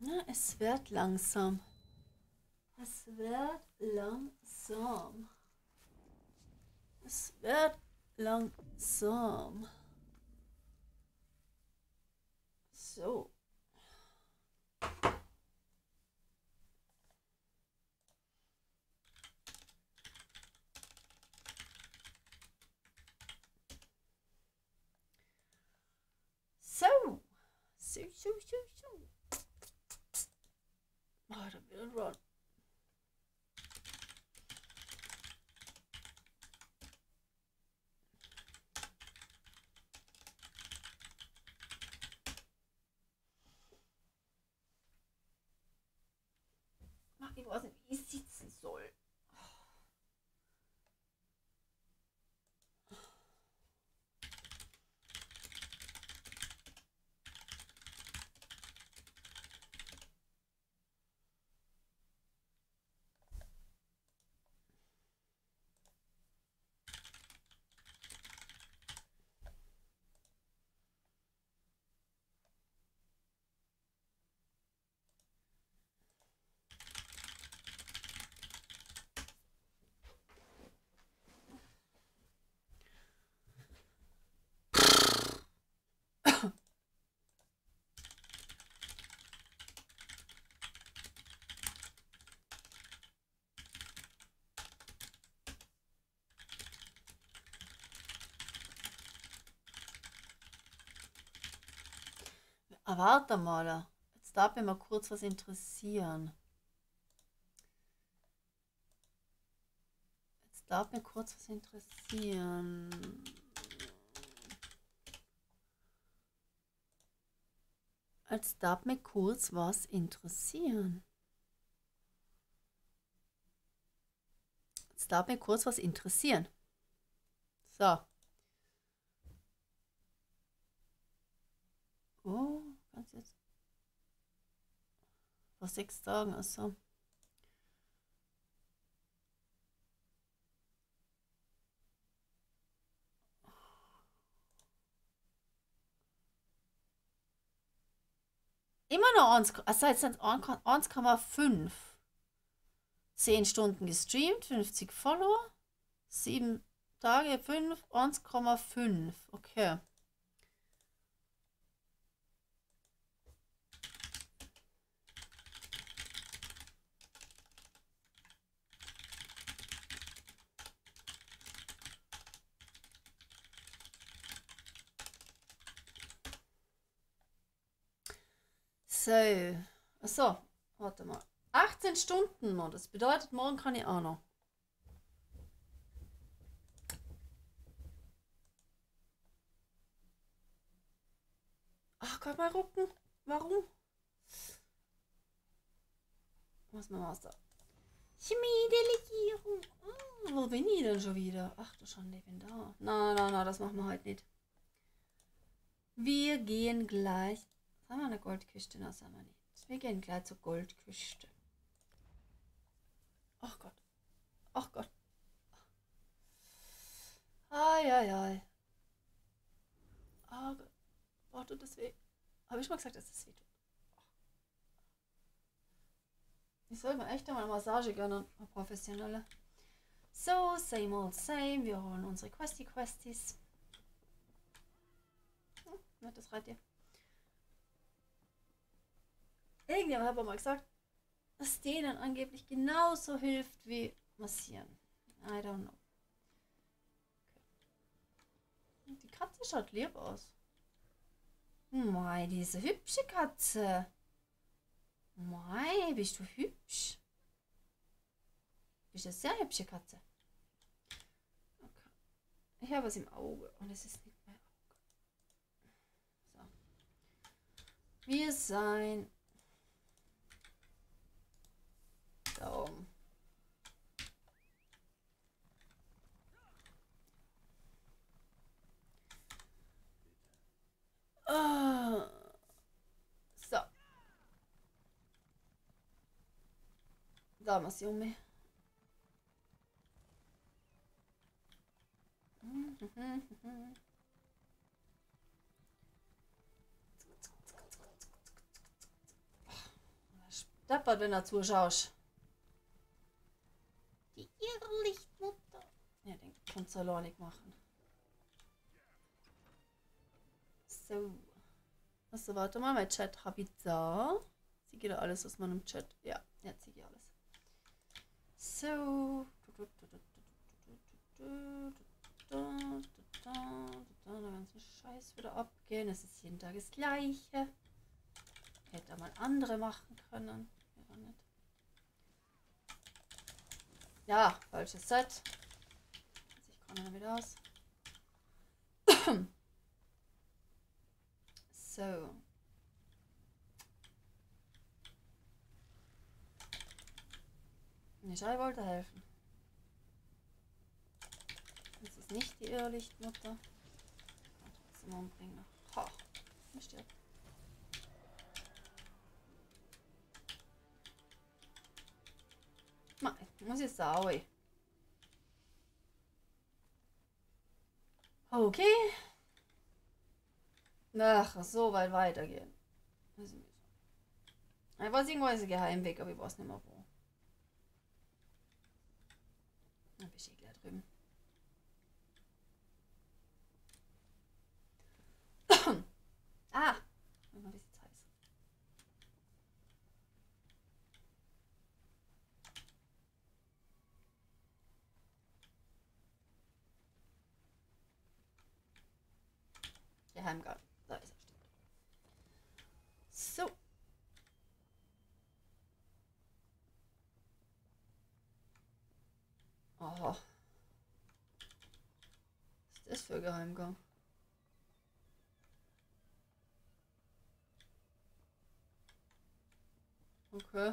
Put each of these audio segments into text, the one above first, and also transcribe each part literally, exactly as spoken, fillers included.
Na, es wird langsam. Es wird langsam. Es wird langsam. So. So. So, so, so, so. Oh, da wird ein Run. Ich weiß nicht, wie ich sitzen soll. Ah, warte mal. Jetzt darf mich mal kurz was interessieren. Jetzt darf mich kurz was interessieren. Jetzt darf mich kurz was interessieren. Jetzt darf mich kurz was interessieren. So. Oh, ganz jetzt. Vor sechs Tagen, also. Immer noch eins, also jetzt sind eins Komma fünf. zehn Stunden gestreamt, fünfzig Follower. sieben Tage, fünf, eins Komma fünf. Okay. So. Achso, warte mal. achtzehn Stunden noch. Das bedeutet, morgen kann ich auch noch. Ach Gott, mal rucken. Warum? Was machen wir aus da? Chemie-Delegierung. Oh, wo bin ich denn schon wieder? Ach du Schande, ich bin da. Na, na, na, das machen wir heute nicht. Wir gehen gleich. Haben wir eine Goldküste? Na, sagen wir nicht. Wir gehen gleich zur Goldküste. Ach Gott. Ach Gott. Ai, ai, ai. Ah Gott. Oh, tut das weh. Habe ich schon mal gesagt, dass das weh tut? Ich soll mir echt einmal eine Massage gönnen. Eine professionelle. So, same old same. Wir holen unsere Questy Questies. Hm, nettes Reittier. Irgendjemand hat aber mal gesagt, dass denen angeblich genauso hilft wie massieren. I don't know. Okay. Die Katze schaut lieb aus. Mei, diese hübsche Katze. Mei, bist du hübsch? Bist du eine sehr hübsche Katze. Okay. Ich habe was im Auge und es ist nicht mein Auge. So. Wir sein Daumen. Ah. So. Da muss ich um mich. deppert, wenn du zuschaust. Die Irrlichtmutter. Ja, den kannst du alleine nicht machen. So. Also warte mal, mein Chat habe ich da. Sie geht alles aus meinem Chat. Ja, jetzt sehe ich alles. So. Den ganzen Scheiß wieder abgehen. Es ist jeden Tag das Gleiche. Hätte mal andere machen können. Ja, nicht. Ja, falsches Set. Ich komme dann wieder aus. So. Ich wollte helfen. Das ist nicht die Irrlichtmutter. Kann trotzdem umbringen. Ha, er stirbt. Nein, muss ich sagen. Okay. Ach, so weit weitergehen. Ich weiß, irgendwo ist ein Geheimweg, aber ich weiß nicht mehr wo. Dann bin ich gleich drüben. Ah, noch ein bisschen heiß. Geheimgang. Da ist er. So. Oh. Was ist das für ein Geheimgang? Okay.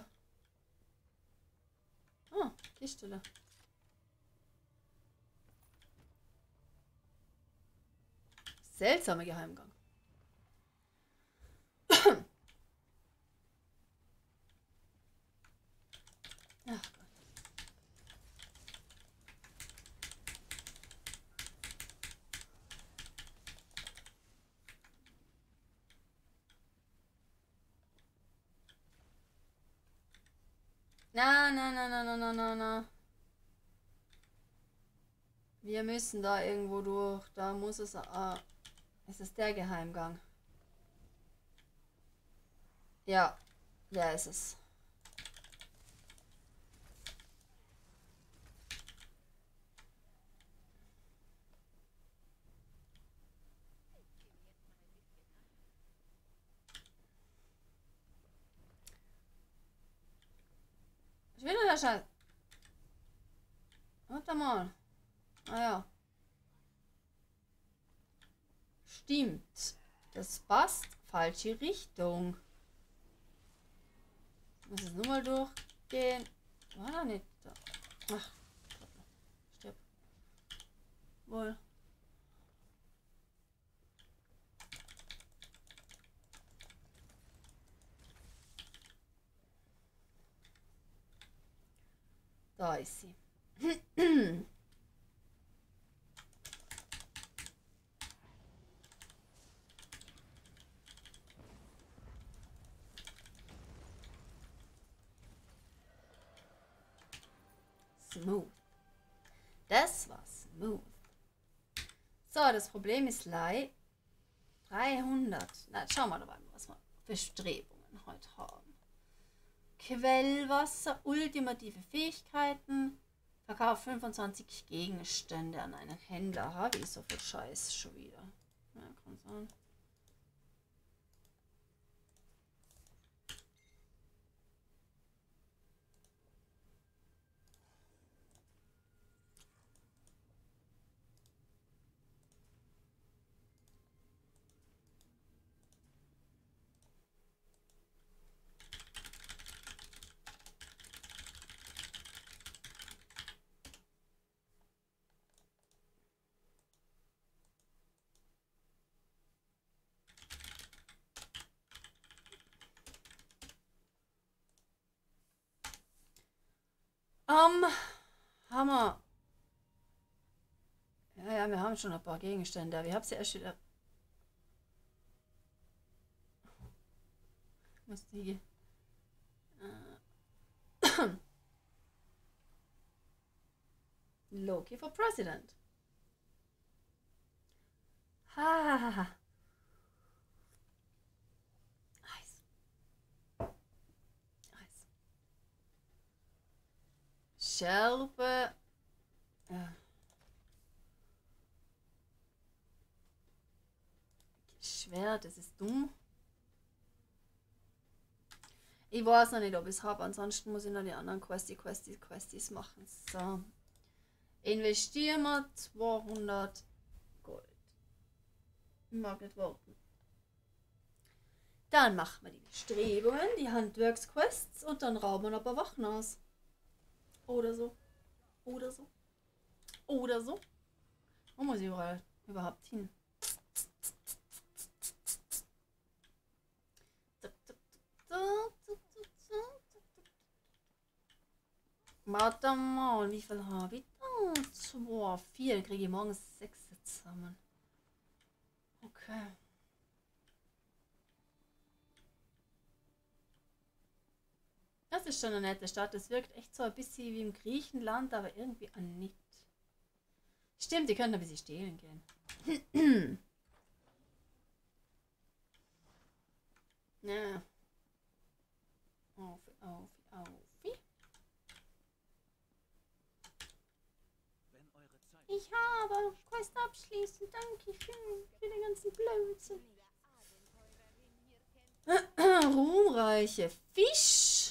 Ah, Kiste da. Seltsamer Geheimgang. Ach Gott. Na, na, na, na, na, na, na, na. Wir müssen da irgendwo durch. Da muss es... Ah, ist es der Geheimgang? Ja, der ist es. Ich will nur der Scheiß. Warte mal. Ah ja. Stimmt. Das passt. Falsche Richtung. Ich muss es nur mal durchgehen. War da nicht da. Ach. Stirb. Wohl. Da ist sie. Smooth. Das war smooth. So, das Problem ist Lei. dreihundert. Na, jetzt schauen wir dabei, was wir für Strebungen heute haben. Quellwasser, ultimative Fähigkeiten. Verkauf fünfundzwanzig Gegenstände an einen Händler. Habe ich so viel Scheiß schon wieder. Ja, kann sein. Um, Hammer. Ja, ja, wir haben schon ein paar Gegenstände, aber ich habe sie erst wieder. Was die? Äh, Loki for President. Ha, ha, ha, ha. Eis. Eis. Scherbe. Ja. Schwer, das ist dumm. Ich weiß noch nicht, ob ich es habe. Ansonsten muss ich noch die anderen Questy, Questy, Questies machen. So. Investieren wir zweihundert Gold. Ich mag nicht warten. Dann machen wir die Bestrebungen, die Handwerksquests und dann rauben wir noch ein paar Wachen aus. Oder so. Oder so. Oder so. Wo muss ich überall überhaupt hin? Warte mal, wie viel habe ich da? Zwei, vier, kriege ich morgen sechs zusammen. Okay. Das ist schon eine nette Stadt. Es wirkt echt so ein bisschen wie im Griechenland, aber irgendwie auch nicht. Stimmt, die können ein bisschen stehlen gehen. Ja. Auf, auf, auf. Ich habe Quest abschließen. Danke schön für den ganzen Blödsinn. Ruhmreiche Fisch.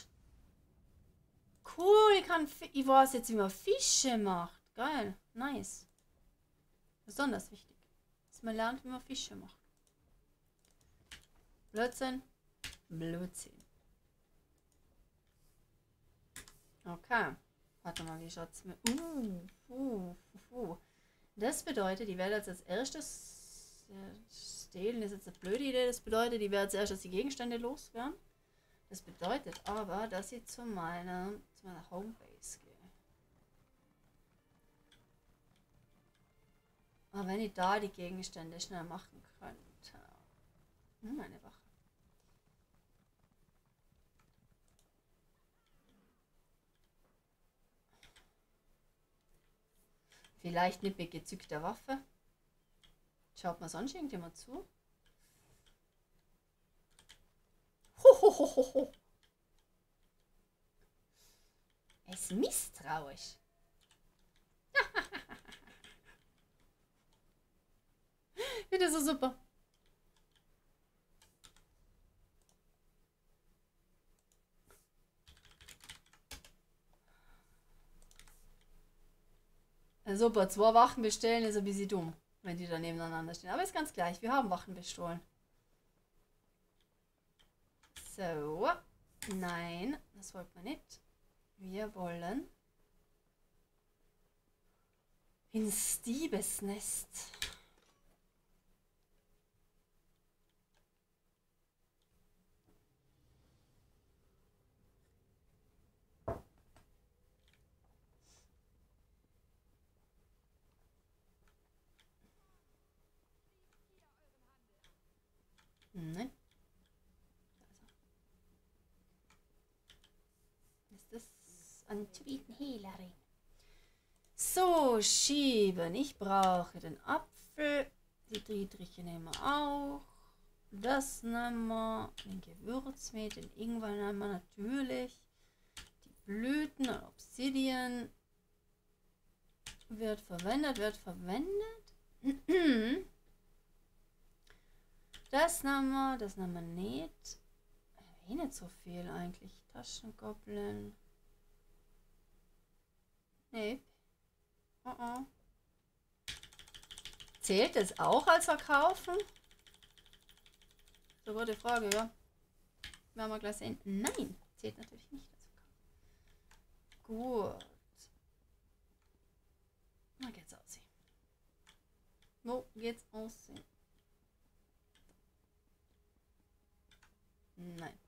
Cool, ich kann. Fi ich weiß jetzt, wie man Fische macht. Geil, nice. Besonders wichtig, dass man lernt, wie man Fische macht. Blödsinn. Blödsinn. Okay. Warte mal, wie schaut's mir. Uh, uh, uh. Das bedeutet, ich werde jetzt als erstes. Äh, stehlen ist jetzt eine blöde Idee. Das bedeutet, ich werde als erstes die Gegenstände loswerden. Das bedeutet aber, dass ich zu meiner, zu meiner Homebase gehe. Aber wenn ich da die Gegenstände schnell machen könnte. Hm, eine Wache. Vielleicht nicht mit gezückter Waffe. Schaut mal sonst irgendjemand zu? Hohohoho. Er ist misstrauisch. Finde so super. Super, zwei Wachen bestellen ist ein bisschen dumm, wenn die da nebeneinander stehen. Aber ist ganz gleich, wir haben Wachen bestohlen. So. Nein, das wollten wir nicht. Wir wollen ins Diebesnest. Nein. Ist das Antivirenhehlerin? So, schieben. Ich brauche den Apfel. Die Dietriche nehmen wir auch. Das nehmen wir. Den Gewürzmehl, den Ingwer nehmen wir natürlich. Die Blüten und Obsidian wird verwendet, wird verwendet. Das nehmen wir, das nehmen wir nicht. Eh nicht so viel eigentlich. Taschengoblin. Nee. Uh -uh. Zählt es auch als Verkaufen? So gute Frage, ja. Werden wir gleich sehen. Nein, zählt natürlich nicht als Verkaufen. Gut. Na geht's aussehen. Wo geht's aussehen? Nein.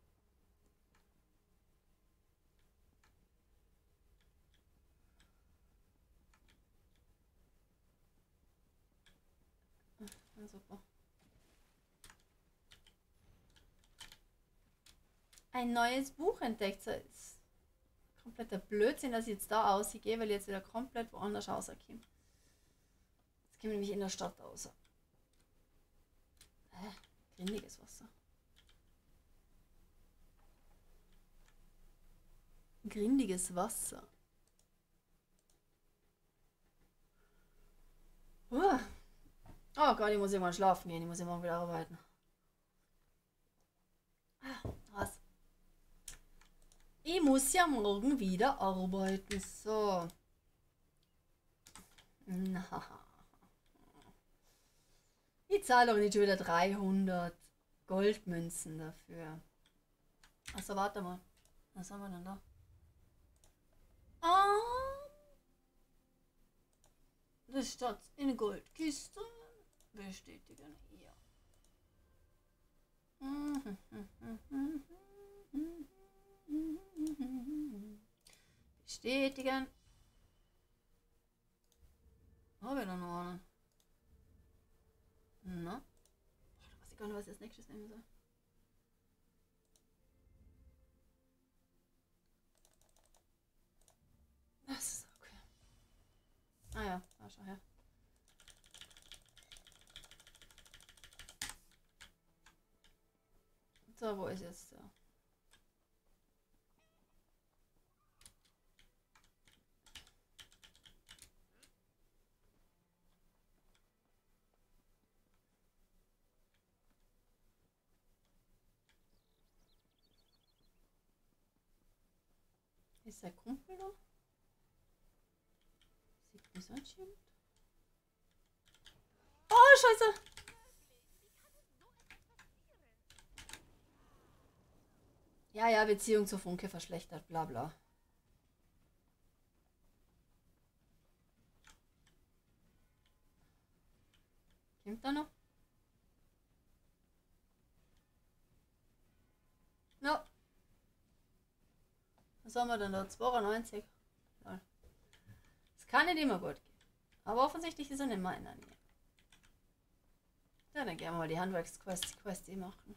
Na super. Ein neues Buch entdeckt. Kann kompletter Blödsinn, dass ich jetzt da ausgehe, weil ich jetzt wieder komplett woanders rauskomme. Jetzt komme ich nämlich in der Stadt raus. Hä? Grindiges Wasser. Grindiges Wasser. Uh. Oh Gott, ich muss irgendwann schlafen gehen. Ich muss immer wieder arbeiten. Ah, was? Ich muss ja morgen wieder arbeiten. So. Na. Ich zahle doch nicht schon wieder dreihundert Goldmünzen dafür. Also warte mal. Was haben wir denn da? Ah. Das steht in Goldkiste. Bestätigen hier. Bestätigen. Habe ich da noch einen? Na? Boah, da weiß ich gar nicht, was ich als nächstes nehmen soll. Das ist okay. Ah ja, da schau her. So, wo ist jetzt der? Ist der Kumpel da? Sieht mich anscheinend. Oh, Scheiße! Ja, ja, Beziehung zu Funke verschlechtert, bla bla. Kommt da noch? No. Was haben wir denn da? zweiundneunzig. Das kann nicht immer gut gehen. Aber offensichtlich ist er nicht mehr in der Nähe. Ja, dann gehen wir mal die Handwerksquest Quest machen.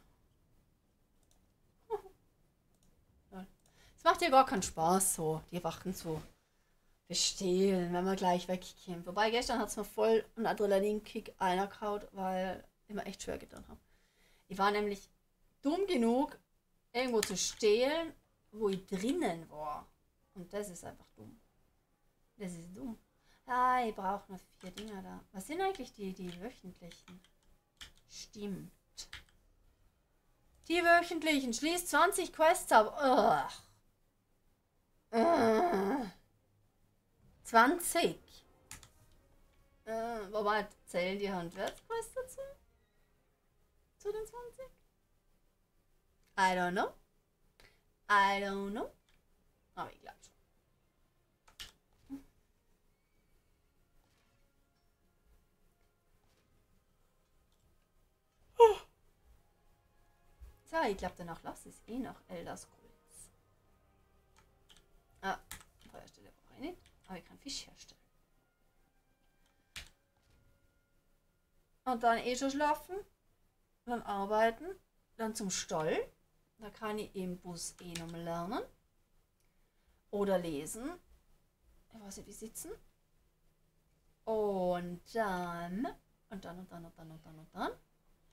Es macht ja gar keinen Spaß, so die Wachen zu bestehlen, wenn man gleich wegkommt. Wobei gestern hat es mir voll einen Adrenalinkick eingehauen, weil ich mir echt schwer getan habe. Ich war nämlich dumm genug, irgendwo zu stehlen, wo ich drinnen war. Und das ist einfach dumm. Das ist dumm. Ah, ich brauche noch vier Dinger da. Was sind eigentlich die, die wöchentlichen? Stimmt. Die wöchentlichen. Schließt zwanzig Quests ab. Ugh. Ugh. zwanzig. Äh, wobei zählen die Handwerksquests dazu? Zu den zwanzig? I don't know. I don't know. Aber ich glaube schon. So, ich glaube danach lasse ich es eh nach Elder Scrolls. Ah, Feuerstelle brauche ich nicht. Aber ich kann Fisch herstellen. Und dann eh schon schlafen. Dann arbeiten. Dann zum Stall. Da kann ich im Bus eh noch mal lernen. Oder lesen. Ich weiß nicht, wie sitzen. Und dann. Und dann und dann und dann und dann und dann.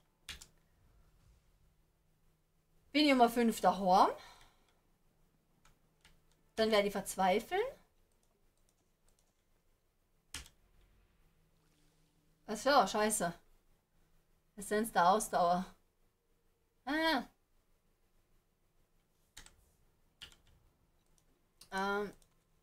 Bin ich um fünf daheim. Dann werde ich verzweifeln. Was für scheiße. Essenz der Ausdauer. Ah. Ähm.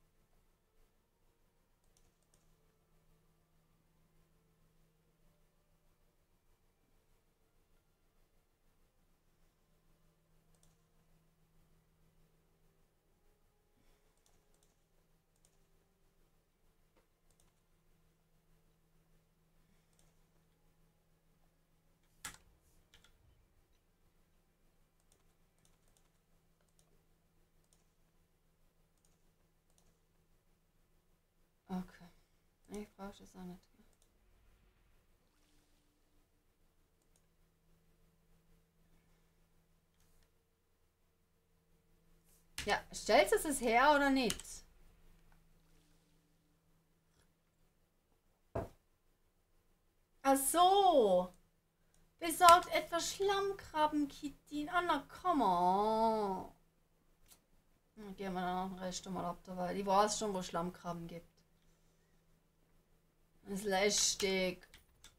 Okay. Ich brauche das auch nicht. Ja, stellst du es her oder nicht? Ach so. Besorgt etwas Schlammkrabben, Kitty. Ah, na, komm on. Dann gehen wir dann noch den Rest mal ab dabei. Die weiß schon, wo es Schlammkrabben gibt. Das ist lästig.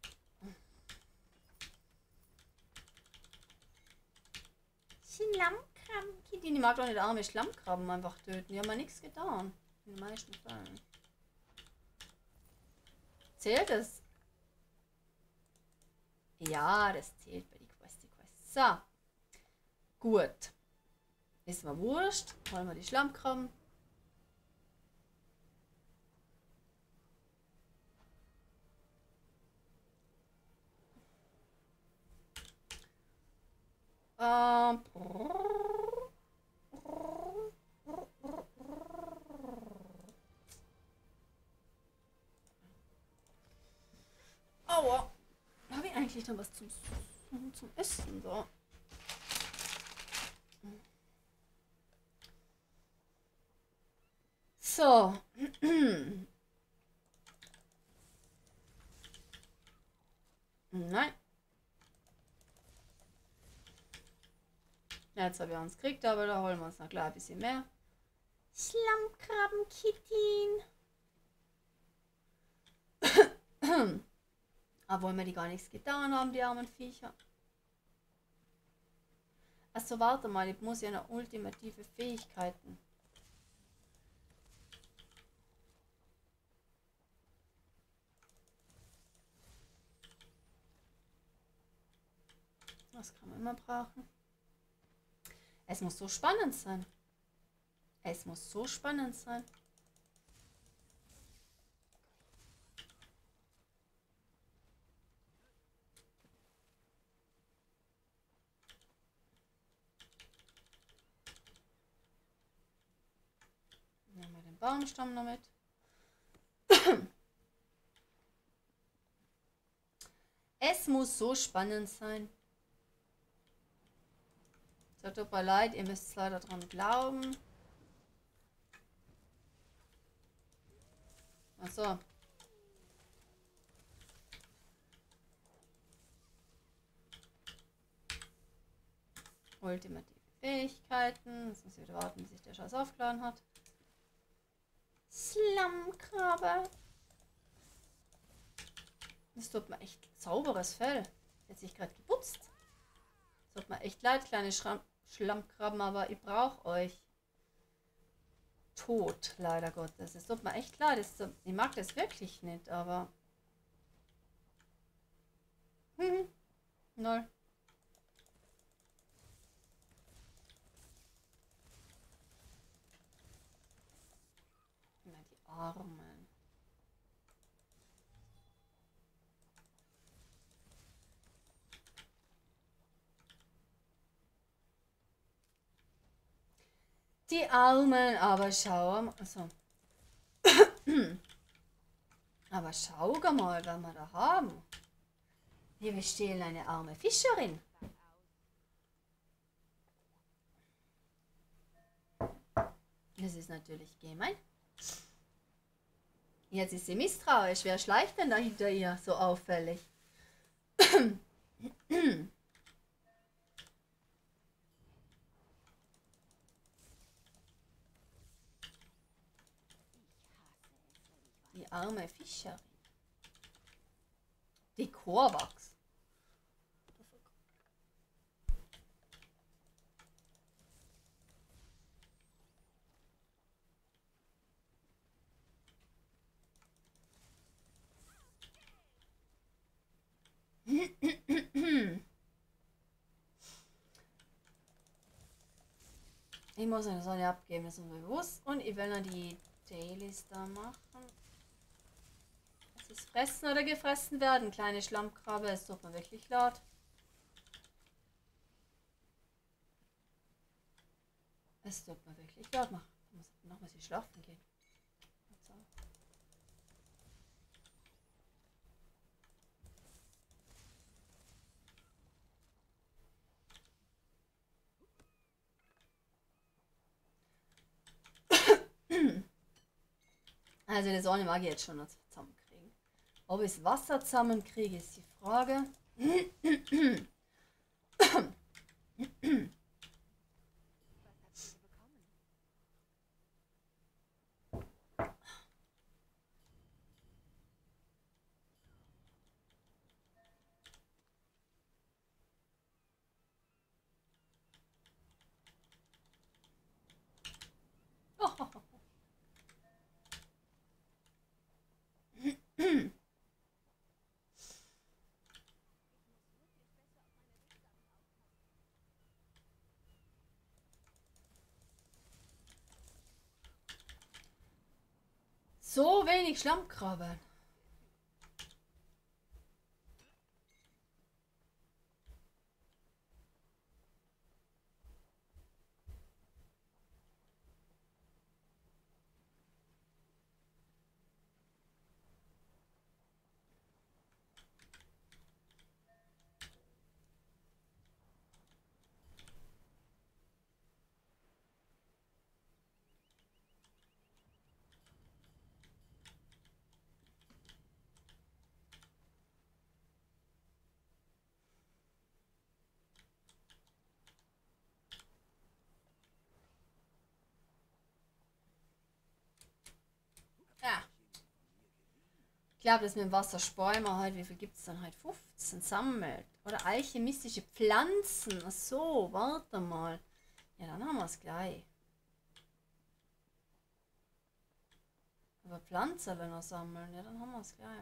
Schlammkrabben, Kitty. Die mag doch nicht arme Schlammkrabben einfach töten. Die haben ja nichts getan. In den meisten Fällen. Zählt es? Ja, das zählt bei die Quest, die Quest. So. Gut. Ist mal wurscht. Holen wir die Schlammkrabben. Ähm. Aua. Habe ich eigentlich noch was zum, zum Essen da? So. Nein. Jetzt habe ich uns gekriegt, aber da holen wir uns noch gleich ein bisschen mehr. Schlammkrabben-Kittin. Obwohl wir die gar nichts getan haben, die armen Viecher. Achso, warte mal, ich muss ja noch ultimative Fähigkeiten. Das kann man immer brauchen. Es muss so spannend sein. Es muss so spannend sein. Nehmen wir den Baumstamm damit. Es muss so spannend sein. So, tut mir leid, ihr müsst leider dran glauben. Achso. Ultimative Fähigkeiten. Jetzt muss ich wieder warten, bis sich der Scheiß aufgeladen hat. Schlammkrabbe. Das tut mir echt sauberes Fell. Jetzt sich gerade geputzt. Tut mir echt leid, kleine Schram Schlammkrabben, aber ich brauche euch. Tot, leider Gottes. Es tut mir echt leid. Das, ich mag das wirklich nicht, aber. Hm, null. Na, die Armen. Die Armen, aber schau mal. Also. Aber schau mal, was wir da haben. Hier, wir stehlen eine arme Fischerin. Das ist natürlich gemein. Jetzt ist sie misstrauisch. Wer schleicht denn da hinter ihr so auffällig? Die arme Fischerin. Die Korwachs. Ich muss eine Sonne abgeben, das ist mir bewusst. Und ich will noch die Dailies da machen. Es ist fressen oder gefressen werden, kleine Schlammkrabbe, es tut mir wirklich laut. Es tut mir wirklich laut. Mach. Ich muss noch mal sie schlafen gehen. So. Also das eine mag ich jetzt schon noch zusammenkriegen. Ob ich das Wasser zusammenkriege, ist die Frage. So wenig Schlammkrabben. Ja. Ich glaube, das mit dem Wasser sparen wir halt. Wie viel gibt es dann halt? fünfzehn sammelt. Oder alchemistische Pflanzen. Ach so, warte mal. Ja, dann haben wir es gleich. Aber Pflanzen noch sammeln. Ja, dann haben wir es gleich.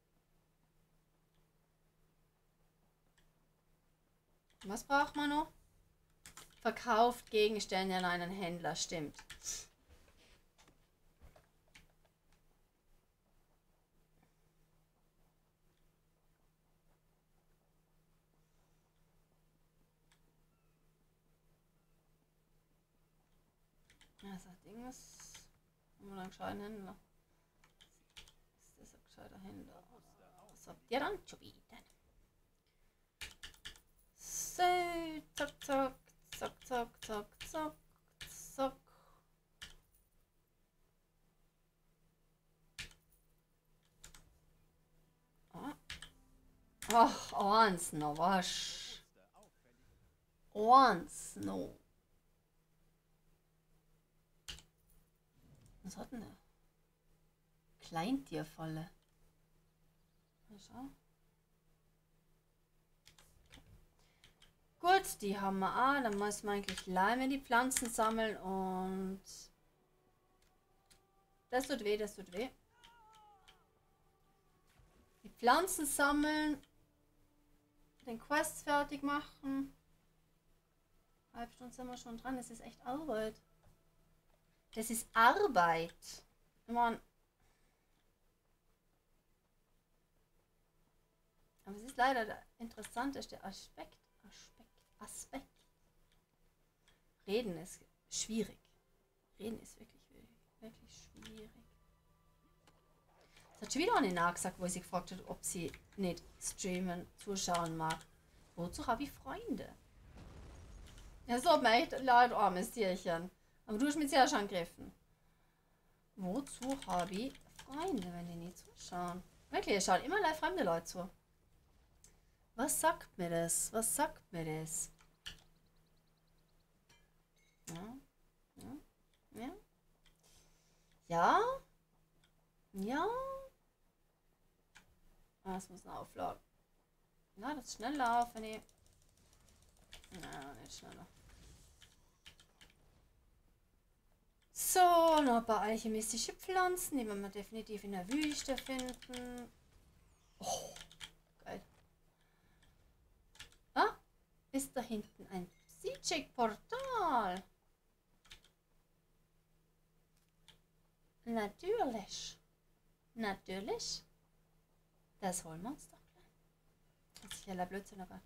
Was braucht man noch? Verkauft Gegenstände an einen Händler, stimmt. Also, Ding ist. Haben wir einen gescheiten Händler? Ist das ein gescheiter Händler? Was habt ihr dann zu bieten? So, zack, zack, zack, zack, zack, zack, zack. Ach, eins noch, was? Eins noch. Was hat denn der? Kleintierfalle. Schau. Gut, die haben wir auch. Dann müssen wir eigentlich Leime die Pflanzen sammeln und das tut weh, das tut weh. Die Pflanzen sammeln, den Quest fertig machen. Halb Stunde sind wir schon dran. Das ist echt Arbeit. Das ist Arbeit. Ich meine, aber es ist leider der interessanteste Aspekt. Aspekt. Aspekt. Reden ist schwierig. Reden ist wirklich, wirklich schwierig. Es hat schon wieder eine nachgesagt, wo sie gefragt hat, ob sie nicht streamen, zuschauen mag. Wozu habe ich Freunde? Ja, so hat mir echt leid, armes Tierchen. Aber du hast mich sehr schon angegriffen. Wozu habe ich Freunde, wenn die nicht zuschauen? Wirklich, es schauen immer live fremde Leute zu. Was sagt mir das? Was sagt mir das? Ja. Ja. Ja. Ja. Ja. Ah, es muss noch aufladen. Na, das ist schneller auf, wenn ich. Na, nicht schneller. So, noch ein paar alchemistische Pflanzen, die wir definitiv in der Wüste finden. Oh, geil. Ah, ist da hinten ein Psychic-Portal. Natürlich. Natürlich. Das holen wir uns doch gleich. Das ist ja der Blödsinn, aber.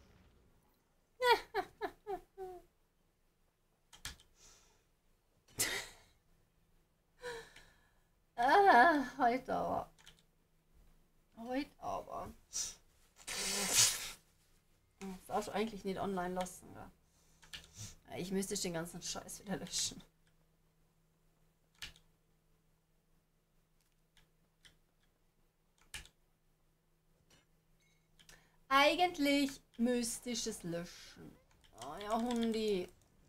Ah, heute aber. Heute aber. Das darfst du eigentlich nicht online lassen, ja. Ich müsste den ganzen Scheiß wieder löschen. Eigentlich müsste ich es löschen. Oh ja, Hundi.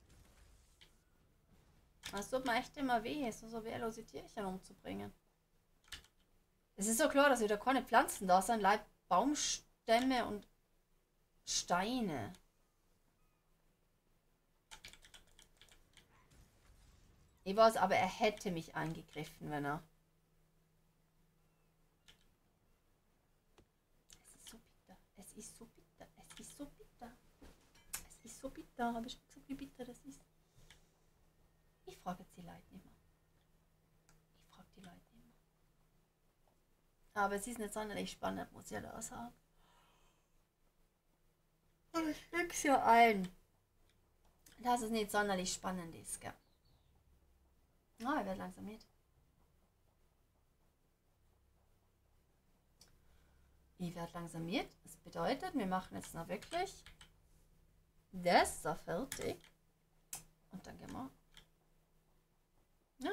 Es tut mir echt immer weh, so, so wehrlose Tierchen umzubringen. Es ist so klar, dass wieder keine Pflanzen da sind, leid Baumstämme und Steine. Ich weiß, aber er hätte mich angegriffen, wenn er... Es ist so bitter, es ist so bitter, es ist so bitter. Es ist so bitter, habe ich schon gesagt, wie bitter das ist. Ich frage jetzt die Leute nicht mehr. Ich frage die Leute nicht mehr. Aber es ist nicht sonderlich spannend, muss ich ja da sagen. Und ich krieg's ja ein, dass es nicht sonderlich spannend ist, gell? Ah, er wird langsam mit. Ich werde langsam mit. Das bedeutet, wir machen jetzt noch wirklich das da fertig. Und dann gehen wir. Ja.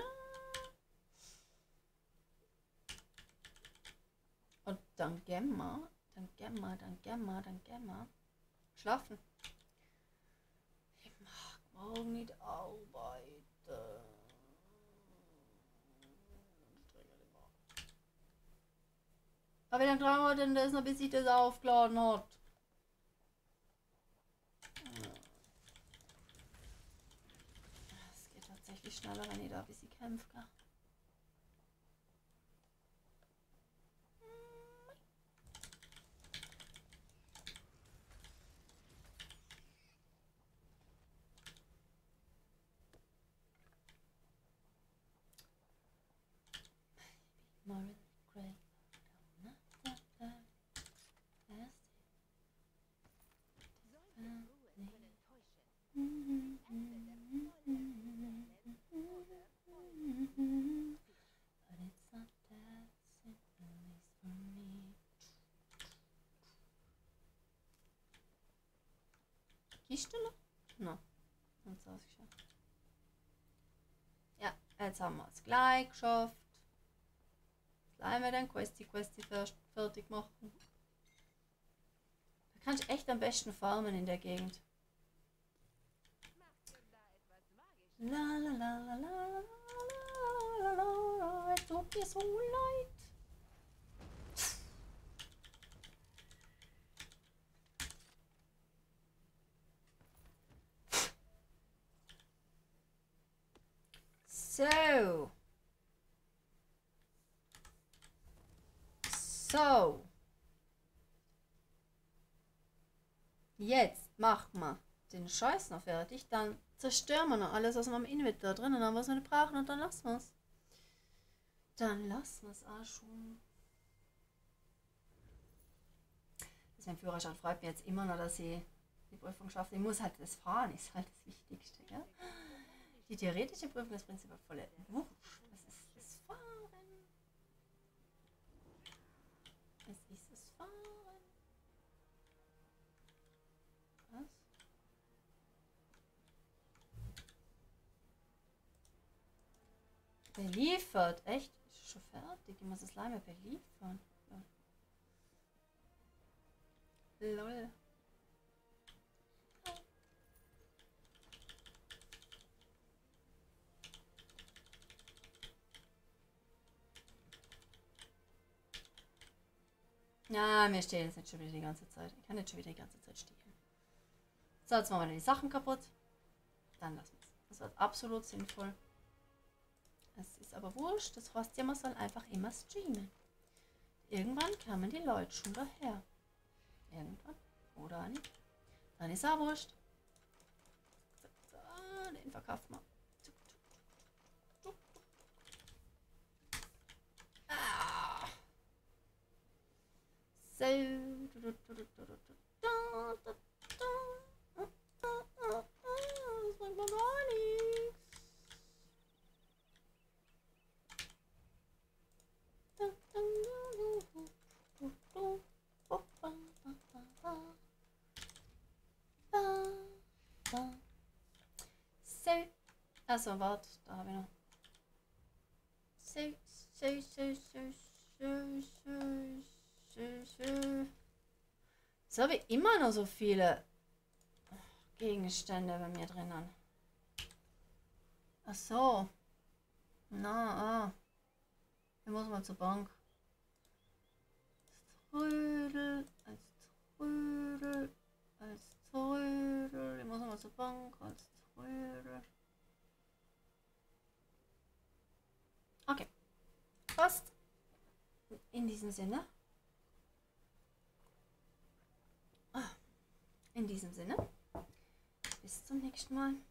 Und dann gehen wir. Dann gehen wir, dann gehen wir, dann gehen wir. Schlafen. Ich mag morgen nicht arbeiten. Aber wie lange brauchen wir denn das noch, bis sich das aufgeladen hat? Es geht tatsächlich schneller, wenn ich da ein bisschen kämpfe. Marvin Gray. Kiste noch? No. Hat's ausgeschaut. Ja, jetzt haben wir es gleich geschafft. Gleich mal den Questy Questy fertig machen. Da kannst du echt am besten farmen in der Gegend. La la la la la la la la, es tut mir so leid. So. So. Jetzt machen wir den Scheiß noch fertig. Dann zerstören wir noch alles, was wir im Inventar drinnen haben, was wir nicht brauchen, und dann lassen wir es. Dann lassen wir es auch schon. Deswegen Führerschein freut mich jetzt immer noch, dass ich die Prüfung schaffe. Ich muss halt das Fahren, ist halt das Wichtigste. Gell? Die theoretische Prüfung ist prinzipiell voll wurscht. Das ist das Fahren. Es ist das Fahren. Was? Beliefert? Echt? Ist schon fertig? Ich muss das Leime beliefern. Ja. Lol. Ja, mir stehen jetzt nicht schon wieder die ganze Zeit. Ich kann nicht schon wieder die ganze Zeit stehen. So, jetzt machen wir die Sachen kaputt. Dann lassen wir es. Das wird absolut sinnvoll. Es ist aber wurscht. Das heißt ja, man soll einfach immer streamen. Irgendwann kamen die Leute schon daher. Irgendwann. Oder nicht. Dann ist auch wurscht. So, den verkauft man. Ah. So. Das bringt mir gar nichts. So. Achso, warte, da habe ich noch. So, so, so, so, so, so, so, so. So habe ich immer noch so viele Gegenstände bei mir drinnen. Ach so. Na, ah. Hier muss man zur Bank. Als Trödel, als Trödel, als Trödel. Hier muss man zur Bank, als Trödel. Okay. Passt. In diesem Sinne. In diesem Sinne. Bis zum nächsten Mal.